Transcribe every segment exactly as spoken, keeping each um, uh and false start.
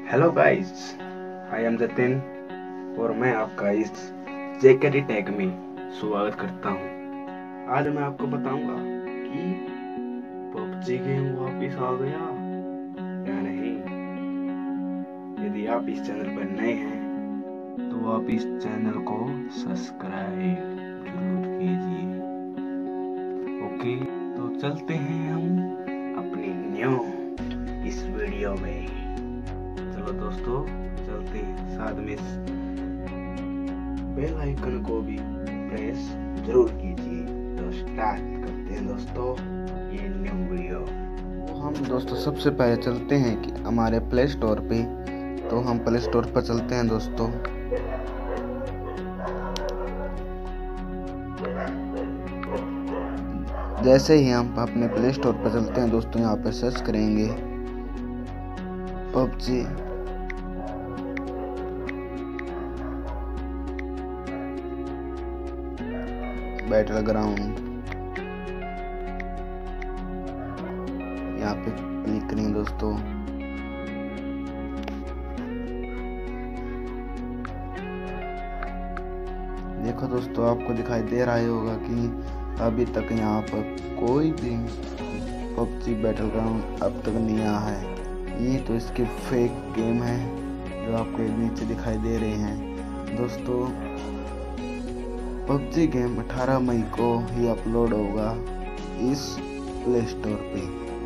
Hello guys, I am Jatin और मैं आपका इस जेकेटी टैग में स्वागत करता हूँ। आज मैं आपको बताऊंगा कि पबजी गेम वापस आ गया या नहीं। यदि आप इस चैनल पर नए हैं तो आप इस चैनल को सब्सक्राइब जरूर कीजिए। ओके, तो चलते हैं हम अपनी न्यू इस वीडियो में। चलो दोस्तों, चलते हैं। साथ में बेल आइकन को भी प्रेस जरूर कीजिए। तो स्टार्ट करते हैं दोस्तों ये न्यू वीडियो। तो हम दोस्तों सबसे पहले चलते हैं कि हमारे प्ले स्टोर पे। तो हम प्ले स्टोर पर चलते हैं दोस्तों। जैसे ही हम अपने प्ले स्टोर पर चलते हैं दोस्तों, यहाँ पे सर्च करेंगे पबजी। बैटल ग्राउंड, यहाँ पे क्लिक करें दोस्तों। देखो दोस्तों, आपको दिखाई दे रहा होगा कि अभी तक यहाँ पर कोई भी पबजी बैटल ग्राउंड अब तक नहीं आया है। ये तो इसके फेक गेम है जो आपको नीचे दिखाई दे रहे हैं दोस्तों। पबजी गेम अठारह मई को ही अपलोड होगा इस प्ले स्टोर पे।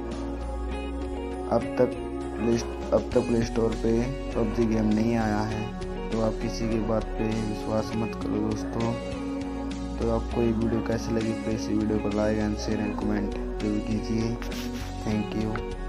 अब तक अब तक प्ले स्टोर पे पबजी गेम नहीं आया है, तो आप किसी की बात पे विश्वास मत करो दोस्तों। तो आपको ये वीडियो कैसी लगी, प्लीज़ इस वीडियो को like and share and comment जरूर कीजिए। Thank you.